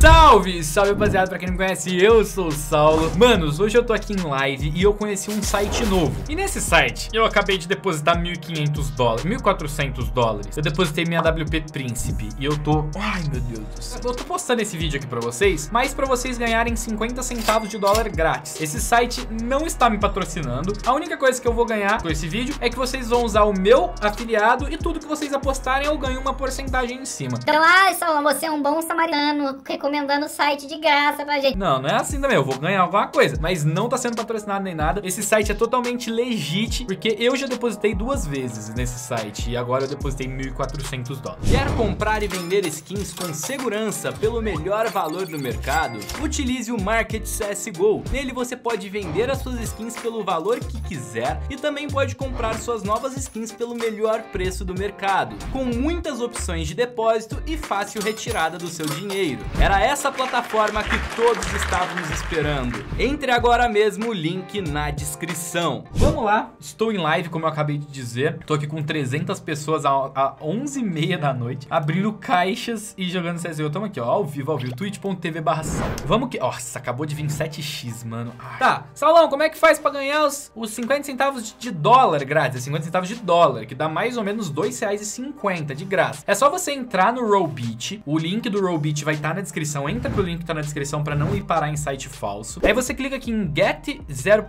Salve, salve rapaziada, pra quem não me conhece, eu sou o Saulo. Manos, hoje eu tô aqui em live e eu conheci um site novo. E nesse site, eu acabei de depositar 1.500 dólares, 1.400 dólares. Eu depositei minha WP Príncipe e eu tô... Ai, meu Deus do céu. Eu tô postando esse vídeo aqui pra vocês, mas pra vocês ganharem 50 centavos de dólar grátis. Esse site não está me patrocinando. A única coisa que eu vou ganhar com esse vídeo é que vocês vão usar o meu afiliado e tudo que vocês apostarem eu ganho uma porcentagem em cima. Então, Saulo, você é um bom samaritano, recomendando o site de graça pra gente. Não é assim também, eu vou ganhar alguma coisa, mas não tá sendo patrocinado nem nada. Esse site é totalmente legítimo, porque eu já depositei 2 vezes nesse site e agora eu depositei 1.400 dólares. Quer comprar e vender skins com segurança pelo melhor valor do mercado? Utilize o Market CSGO. Nele você pode vender as suas skins pelo valor que quiser e também pode comprar suas novas skins pelo melhor preço do mercado, com muitas opções de depósito e fácil retirada do seu dinheiro. Era essa plataforma que todos estávamos esperando. Entre agora mesmo, o link na descrição. Vamos lá, estou em live, como eu acabei de dizer. Tô aqui com 300 pessoas a 11h30 da noite, abrindo caixas e jogando CSGO. Tamo aqui, ó, ao vivo, twitch.tv/Saulo. Vamos que... Nossa, acabou de vir 7x, mano. Ai. Tá, Saulão, como é que faz pra ganhar os 50 centavos de dólar grátis? 50 centavos de dólar, que dá mais ou menos R$2,50 de graça. É só você entrar no Rollbit. O link do Rollbit vai estar na descrição. Entra pro link que tá na descrição pra não ir parar em site falso. Aí você clica aqui em Get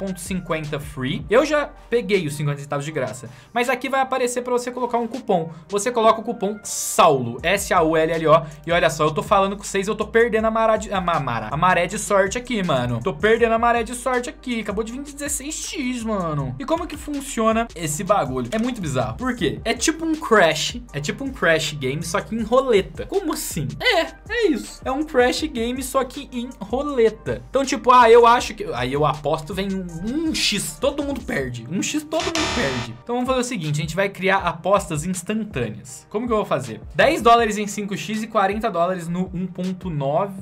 0.50 Free. Eu já peguei os 50 centavos de graça, mas aqui vai aparecer pra você colocar um cupom. Você coloca o cupom SAULO, S-A-U-L-L-O. E olha só, eu tô falando com vocês, eu tô perdendo a maré de sorte aqui, mano. Tô perdendo a maré de sorte aqui. Acabou de vir de 16x, mano. E como que funciona esse bagulho? É muito bizarro. Por quê? É tipo um Crash. É tipo um Crash Game, só que em roleta. Como assim? É isso. É um Crash Game, só que em roleta. Então, tipo, eu acho que... Aí eu aposto, vem um X. Todo mundo perde. Um X, todo mundo perde. Então vamos fazer o seguinte, a gente vai criar apostas instantâneas. Como que eu vou fazer? 10 dólares em 5x e 40 dólares no 1.9.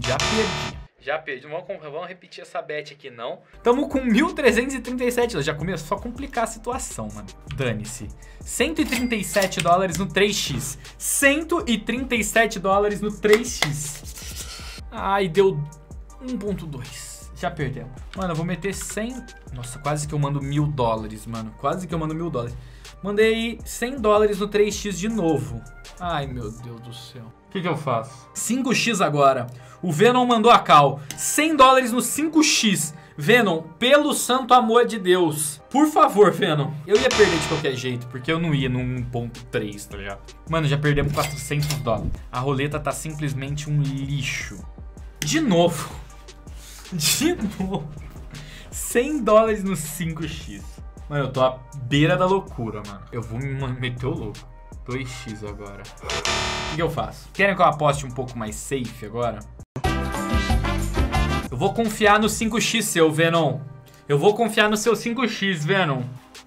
Já perdi. Vamos repetir essa bet aqui, não. Tamo com 1.337. Já começou a complicar a situação, mano. Dane-se. 137 dólares no 3x. 137 dólares no 3x. Ai, deu 1.2. Já perdemos. Mano, eu vou meter 100... Nossa, quase que eu mando 1.000 dólares, mano. Quase que eu mando 1.000 dólares. Mandei 100 dólares no 3x de novo. Ai, meu Deus do céu. O que eu faço? 5x agora. O Venom mandou a cal. 100 dólares no 5x. Venom, pelo santo amor de Deus. Por favor, Venom. Eu ia perder de qualquer jeito, porque eu não ia no 1.3, tá ligado? Mano, já perdemos 400 dólares. A roleta tá simplesmente um lixo. De novo. De novo. 100 dólares no 5x. Mano, eu tô à beira da loucura, mano. Eu vou me meter o louco. 2x agora. O que eu faço? Querem que eu aposte um pouco mais safe agora? Eu vou confiar no 5x seu, Venom. Eu vou confiar no seu 5x, Venom.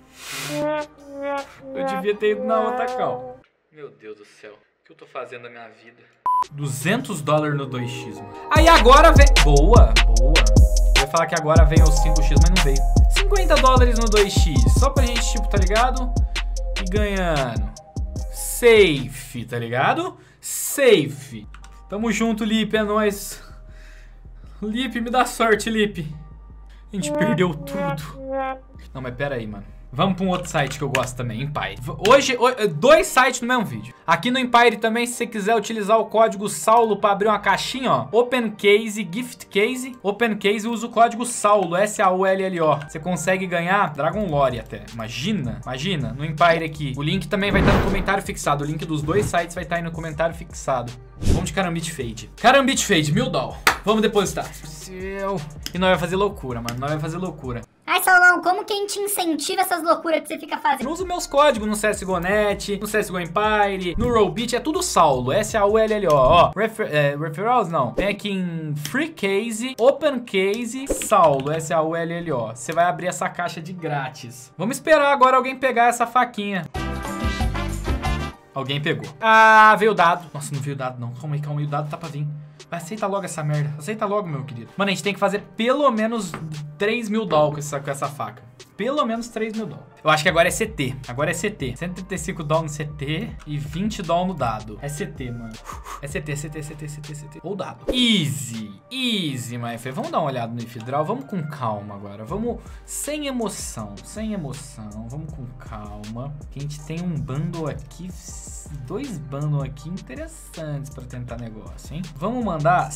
Eu devia ter ido na outra cal. Meu Deus do céu. O que eu tô fazendo na minha vida? 200 dólares no 2x, mano. Aí agora vem... Boa. Eu ia falar que agora vem o 5x, mas não veio. 50 dólares no 2x. Só pra gente, tipo, tá ligado? E ganhando. Safe, tá ligado? Safe. Tamo junto, Lipe, é nóis. Lipe, me dá sorte, Lipe. A gente perdeu tudo. Não, mas pera aí, mano. Vamos pra um outro site que eu gosto também, Empire. Hoje, 2 sites no mesmo vídeo. Aqui no Empire também, se você quiser utilizar o código SAULO pra abrir uma caixinha, ó. Open Case, Gift Case. Open Case, usa o código SAULO, S-A-U-L-L-O. Você consegue ganhar Dragon Lore até. Imagina. No Empire aqui. O link também vai estar no comentário fixado. O link dos 2 sites vai estar aí no comentário fixado. Vamos de Karambit Fade. Karambit Fade, 1000 dólares. Vamos depositar. E nós vai fazer loucura, mano. Nós vai fazer loucura. Ai, Saulão, como quem te incentiva essas loucuras que você fica fazendo? Eu uso meus códigos no CSGO.net, no CSGO Empire, no Rollbit, é tudo Saulo, S-A-U-L-L-O, ó. Referrals não, vem aqui em Free Case, Open Case, Saulo, S-A-U-L-L-O. Você vai abrir essa caixa de grátis. Vamos esperar agora alguém pegar essa faquinha. Alguém pegou. Ah, veio o dado. Nossa, não veio o dado não, calma aí, o dado tá pra vir. Aceita logo essa merda, aceita logo, meu querido. Mano, a gente tem que fazer pelo menos 3 mil dólares com essa faca. Pelo menos 3 mil dólares. Eu acho que agora é CT. Agora é CT. 135 dólares no CT e 20 dólares no dado. É CT, mano. É CT. Ou dado. Easy. Easy, my friend. Vamos dar uma olhada no Ifdral. Vamos com calma agora. Vamos sem emoção. Sem emoção. Vamos com calma. Que a gente tem um bundle aqui. 2 bundles aqui interessantes pra tentar negócio, hein? Vamos mandar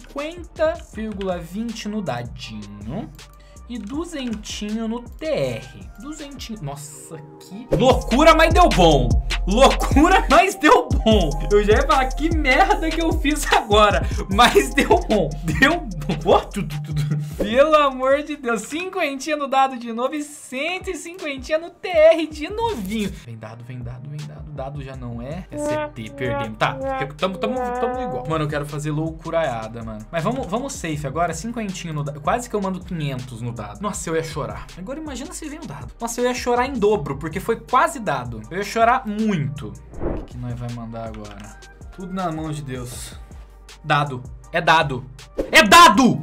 50,20 no dadinho. E 200 no TR. 200. Nossa, que loucura, mas deu bom. Loucura, mas deu bom. Eu já ia falar que merda que eu fiz agora. Mas deu bom. Deu bom. Oh, pelo amor de Deus. 50 no dado de novo e 150 no TR de novinho. Vem dado. Dado já não é. É CT, perdemos. Tá, tamo igual. Mano, eu quero fazer loucuraiada, mano. Mas vamos safe agora. 50 no dado. Quase que eu mando 500 no dado. Nossa, eu ia chorar. Agora imagina se vem um dado. Nossa, eu ia chorar em dobro, porque foi quase dado. Eu ia chorar muito. O que nós vai mandar agora? Tudo na mão de Deus. Dado. É dado. É dado!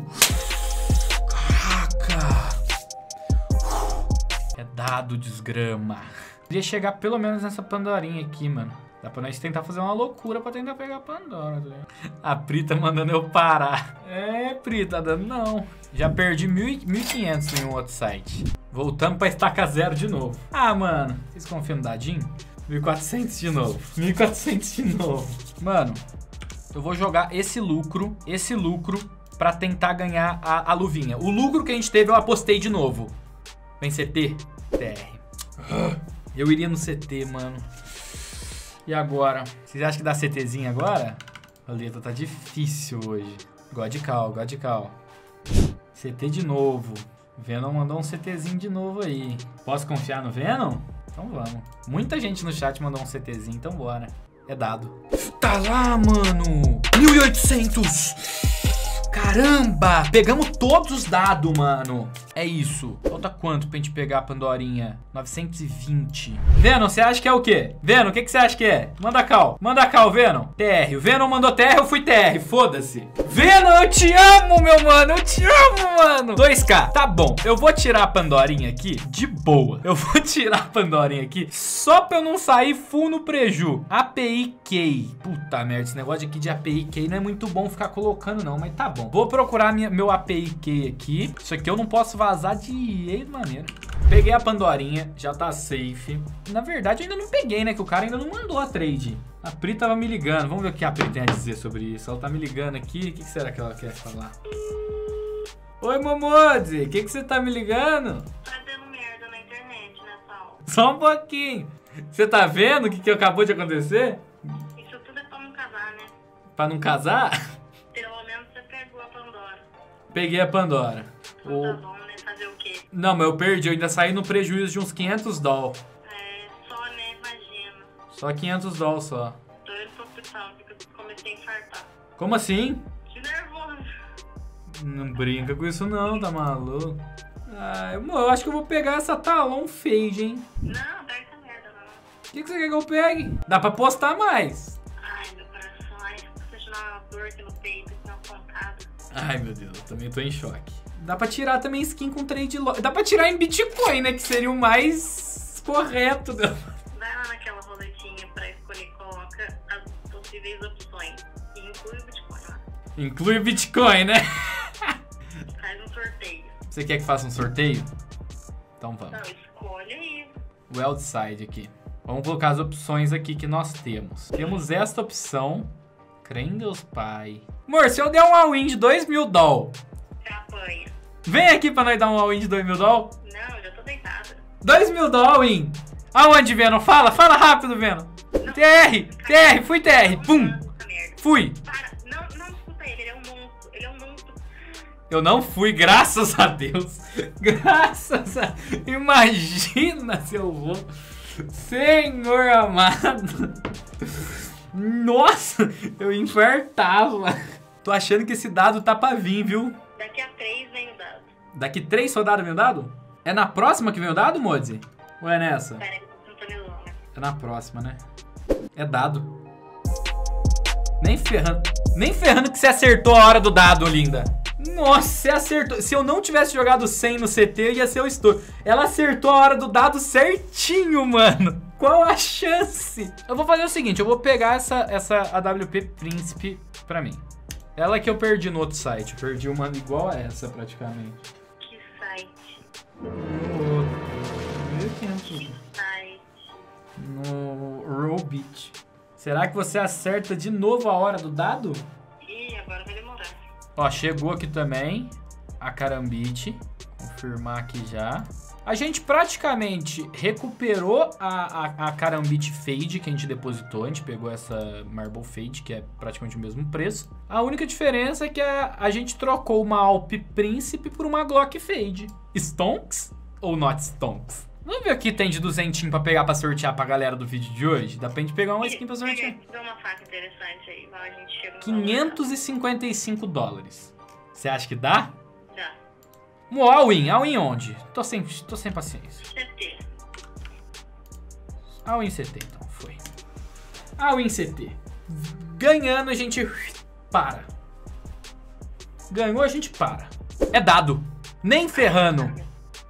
Caraca. É dado, desgrama. Queria chegar pelo menos nessa Pandorinha aqui, mano. Dá pra nós tentar fazer uma loucura pra tentar pegar a Pandora, tá ligado? A Pri tá mandando eu parar. É, Pri, tá dando não. Já perdi 1.500 em um outro site. Voltamos pra estaca zero de novo. Ah, mano, vocês confiam no dadinho? 1.400 de novo. 1.400 de novo. Mano, eu vou jogar esse lucro pra tentar ganhar a luvinha. O lucro que a gente teve eu apostei de novo. Vem CT? TR. Eu iria no CT, mano. E agora? Vocês acham que dá CTzinho agora? A letra tá difícil hoje. God call. CT de novo. Venom mandou um CTzinho de novo aí. Posso confiar no Venom? Então vamos. Muita gente no chat mandou um CTzinho, então bora. É dado. Tá lá, mano. 1.800. Caramba! Pegamos todos os dados, mano. É isso. Falta quanto pra gente pegar a Pandorinha? 920. Venom, você acha que é o quê? Venom, o que você acha que é? Manda cal, Venom. TR. O Venom mandou TR, eu fui TR. Foda-se. Venom, eu te amo, meu mano. Eu te amo, mano. 2K. Tá bom. Eu vou tirar a Pandorinha aqui de boa. Eu vou tirar a Pandorinha aqui só pra eu não sair full no preju. API Key. Puta merda, esse negócio aqui de API Key não é muito bom ficar colocando, não. Mas tá bom. Vou procurar meu API Key aqui. Isso aqui eu não posso vazar de maneira. Peguei a Pandorinha, já tá safe. Na verdade, eu ainda não peguei, né? Que o cara ainda não mandou a trade. A Pri tava me ligando. Vamos ver o que a Pri tem a dizer sobre isso. Ela tá me ligando aqui. O que será que ela quer falar? Oi, Momode. O que você tá me ligando? Tá dando merda na internet, né, Paulo? Só um pouquinho. Você tá vendo o que acabou de acontecer? Isso tudo é pra não casar, né? Pra não casar? Pelo menos você pegou a Pandora. Peguei a Pandora. Tá bom, né? Fazer o quê? Não, mas eu perdi. Eu ainda saí no prejuízo de uns 500 dólares. É, só, né? Imagina. Só 500 dólares só. Tô indo pro hospital porque eu comecei a infartar. Como assim? Que nervoso. Não brinca com isso não, tá maluco? Ah, eu acho que eu vou pegar essa Talon Phage, hein? Não, dá essa merda, não. O que você quer que eu pegue? Dá pra postar mais. Ai, meu coração. Ai, tô sentindo uma dor aqui no peito, aqui uma pancada. Ai, meu Deus, eu também tô em choque. Dá pra tirar também skin com trade lock. Dá pra tirar em Bitcoin, né? Que seria o mais correto. Vai lá naquela roletinha pra escolher, coloca as possíveis opções. E inclui o Bitcoin lá. Inclui o Bitcoin, né? Faz um sorteio. Você quer que faça um sorteio? Então vamos. Não, escolhe aí. Wildside aqui. Vamos colocar as opções aqui que nós temos. Temos esta opção. Crê em Deus, pai. Amor, se eu der um all-in de 2 mil dólares, Você apanha. vem aqui pra nós dar um all-in de 2 mil dólares. Não, já tô deitada. 2 mil dólares all-in. Aonde, Venom? Fala rápido, Venom. TR, fui TR. Pum. Fui. Para, não escuta ele é um monstro. Ele é um monstro. Eu não fui, graças a Deus. Imagina se eu vou. Senhor amado. Nossa, eu infartava. Tô achando que esse dado tá pra vir, viu? Daqui a 3 vem o dado. Daqui 3 rodadas vem o dado? É na próxima que vem o dado, Modzi? Ou é nessa? Pera aí, não tô me longe. É na próxima, né? É dado. Nem ferrando que você acertou a hora do dado, linda. Nossa, você acertou. Se eu não tivesse jogado 100 no CT, ia ser o estouro. Ela acertou a hora do dado certinho, mano. Qual a chance? Eu vou fazer o seguinte, eu vou pegar essa AWP Príncipe pra mim. Ela que eu perdi no outro site. Eu perdi uma igual a essa, praticamente. Que site? No outro. Que site? No Rollbit. Será que você acerta de novo a hora do dado? Ih, agora vai demorar. Ó, chegou aqui também a Karambit. Confirmar aqui já. A gente praticamente recuperou a Karambit Fade que a gente depositou. A gente pegou essa Marble Fade, que é praticamente o mesmo preço. A única diferença é que a gente trocou uma Alp Príncipe por uma Glock Fade. Stonks ou not Stonks? Vamos ver o que tem de 200 pra pegar pra sortear pra galera do vídeo de hoje? Dá pra gente pegar uma skin pra sortear. Dá uma faca interessante aí, vai, a gente chega no 555 dólares. Você acha que dá? Dá. All-in onde? Tô sem paciência. CT. All-in CT, então, foi. All-in CT. Ganhando, a gente para. Ganhou, a gente para. É dado. Nem ferrando.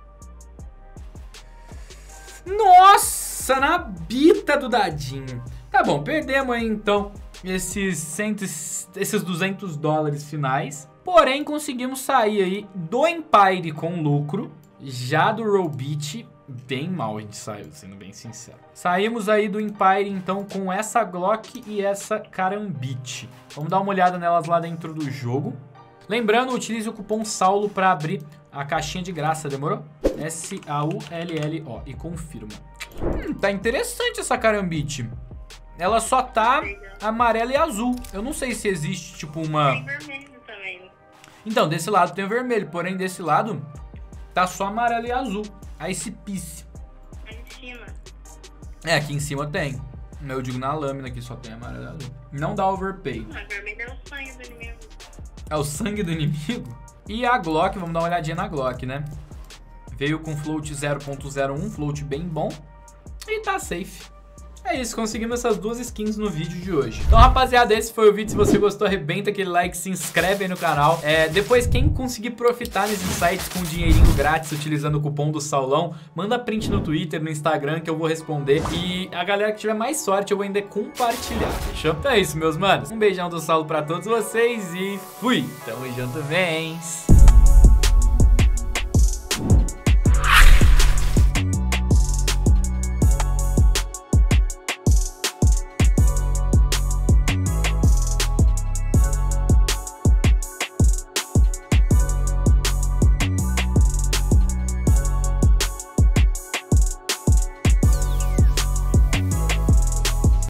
Nossa, na bita do dadinho. Tá bom, perdemos aí, então, esses 200 dólares finais. Porém, conseguimos sair aí do Empire com lucro. Já do Rollbit, bem mal a gente saiu, sendo bem sincero. Saímos aí do Empire, então, com essa Glock e essa Karambit. Vamos dar uma olhada nelas lá dentro do jogo. Lembrando, utilize o cupom SAULO para abrir a caixinha de graça, demorou? SAULLO e confirma. Tá interessante essa Karambit. Ela só tá amarela e azul. Eu não sei se existe, tipo, uma... Tem vermelho também. Então, desse lado tem o vermelho, porém desse lado tá só amarelo e azul. A Ice Piece. Aí em cima. É, aqui em cima tem. Eu digo na lâmina que só tem amarelo e azul. Não dá overpay. Não, vermelho é o sangue do inimigo. É o sangue do inimigo? E a Glock, vamos dar uma olhadinha na Glock, né? Veio com float 0.01, float bem bom. E tá safe. É isso, conseguimos essas duas skins no vídeo de hoje. Então, rapaziada, esse foi o vídeo. Se você gostou, arrebenta aquele like, se inscreve aí no canal. Depois, quem conseguir profitar nesses sites com dinheirinho grátis, utilizando o cupom do Saulão, manda print no Twitter, no Instagram, que eu vou responder. E a galera que tiver mais sorte, eu vou ainda compartilhar, fechou? Então é isso, meus manos. Um beijão do Saulo pra todos vocês e fui! Tamo junto, vem!